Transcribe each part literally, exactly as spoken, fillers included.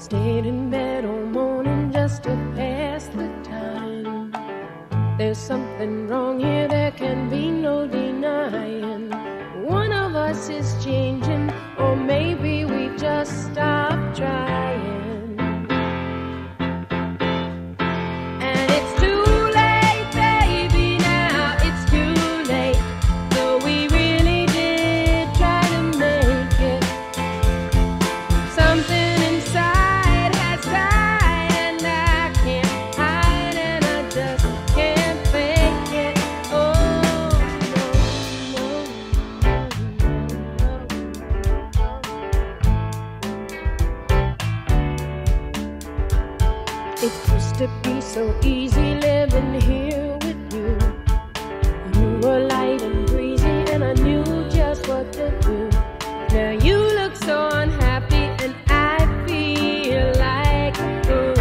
Stayed in bed all morning just to pass the time. There's something wrong here, there can be no denying. One of us is changing, or maybe we just stopped trying. And it's too late, baby, now it's too late. Though we really did try to make it. Something inside has died, and I can't hide, and I just can't fake it. Oh, no, no, no. It used to be so easy living here with you. You were light and breezy, and I knew just what to do. Now you look so unhappy, and I feel like ooh.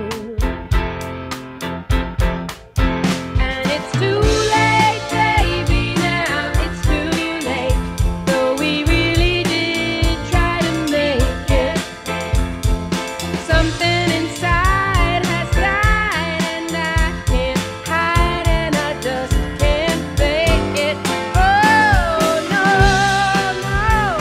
And it's too late, baby, now it's too late. Though we really did try to make it. Something inside has died, and I can't hide, and I just can't fake it. Oh, no, no.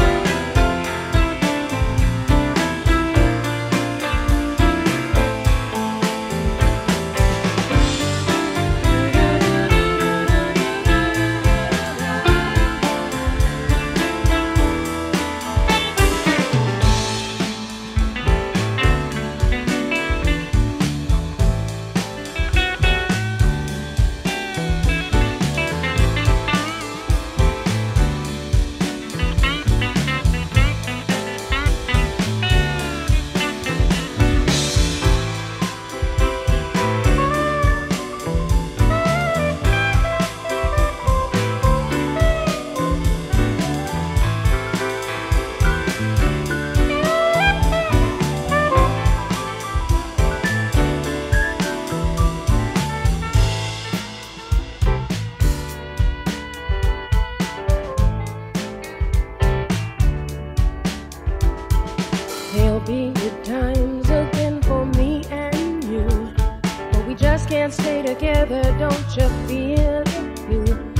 There'll be good times again for me and you, but we just can't stay together, don't you feel it, you?